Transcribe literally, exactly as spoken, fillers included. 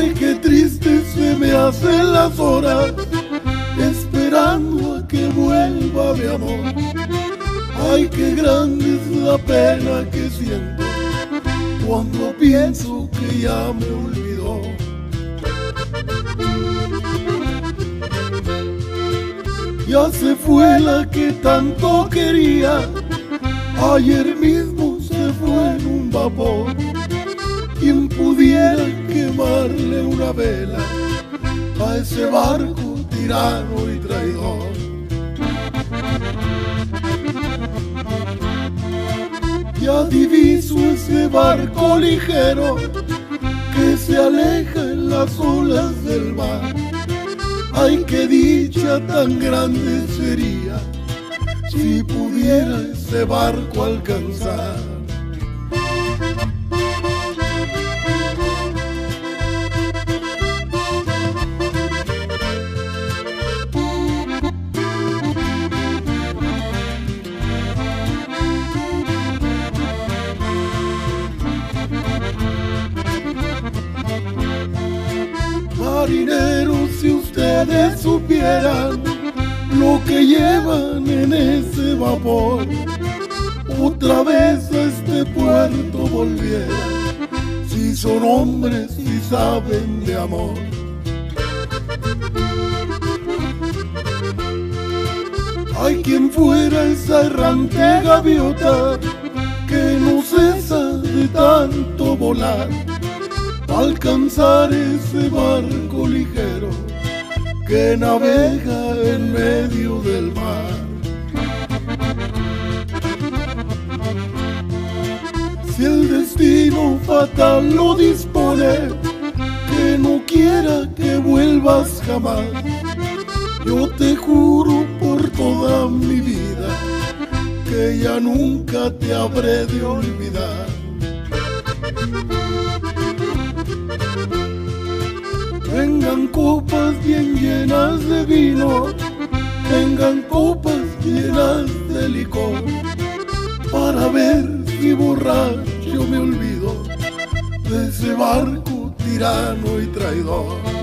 Ay, qué triste se me hacen las horas, esperando a que vuelva mi amor. Ay, qué grande es la pena que siento cuando pienso que ya me olvidó. Ya se fue la que tanto quería, ayer mismo se fue en un vapor. Quien pudiera quemarle una vela a ese barco tirano y traidor. Ya diviso ese barco ligero que se aleja en las olas del mar. Ay, qué dicha tan grande sería si pudiera ese barco alcanzar. Marineros, si ustedes supieran lo que llevan en ese vapor, otra vez a este puerto volvieran, si son hombres y saben de amor. Hay quien fuera esa errante gaviota que no cesa de tanto volar, alcanzar ese barco ligero que navega en medio del mar. Si el destino fatal lo dispone, que no quiera que vuelvas jamás, yo te juro por toda mi vida que ya nunca te habré de olvidar. Vengan copas bien llenas de vino, vengan copas llenas de licor, para ver si borracho me olvido de ese barco tirano y traidor.